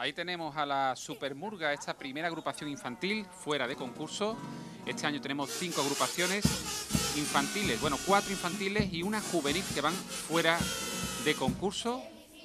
Ahí tenemos a la Supermurga, esta primera agrupación infantil fuera de concurso. Este año tenemos 5 agrupaciones infantiles, bueno, 4 infantiles y una juvenil que van fuera de concurso.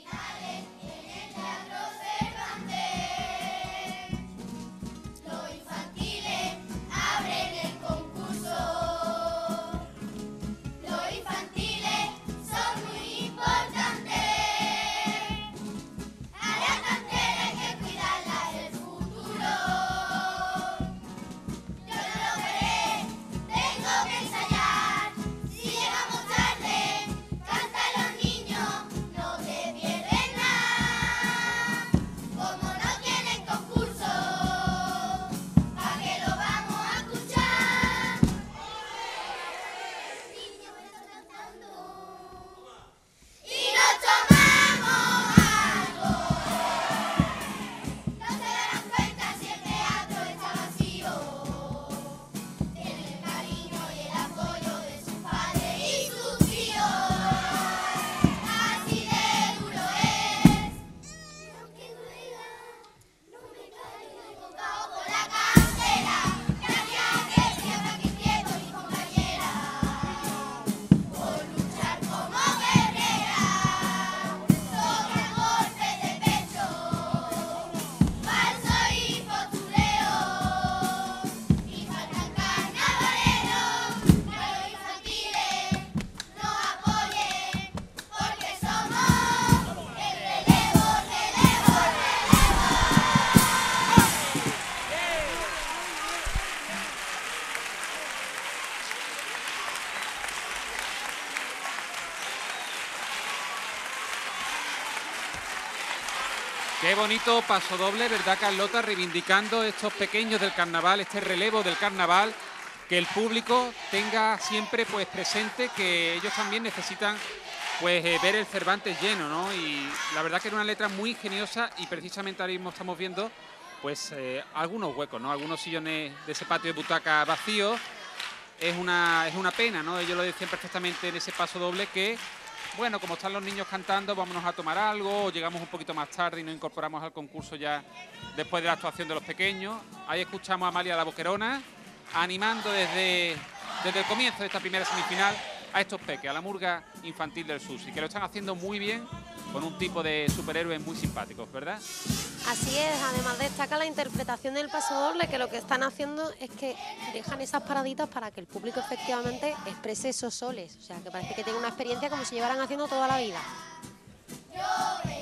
Qué bonito paso doble, ¿verdad, Carlota? Reivindicando estos pequeños del carnaval, este relevo del carnaval, que el público tenga siempre pues presente que ellos también necesitan pues ver el Cervantes lleno, ¿no? Y la verdad que era una letra muy ingeniosa y precisamente ahora mismo estamos viendo pues algunos huecos, ¿no? Algunos sillones de ese patio de butaca vacíos. Es una pena, ¿no? Ellos lo decían perfectamente en ese paso doble que, bueno, como están los niños cantando, vámonos a tomar algo, o llegamos un poquito más tarde y nos incorporamos al concurso ya después de la actuación de los pequeños. Ahí escuchamos a Amalia la Boquerona animando desde el comienzo de esta primera semifinal a estos peques, a la murga infantil del SUS, y que lo están haciendo muy bien con un tipo de superhéroes muy simpáticos, ¿verdad? Así es, además destaca la interpretación del paso doble, que lo que están haciendo es que dejan esas paraditas para que el público efectivamente exprese esos soles, o sea, que parece que tienen una experiencia como si llevaran haciendo toda la vida.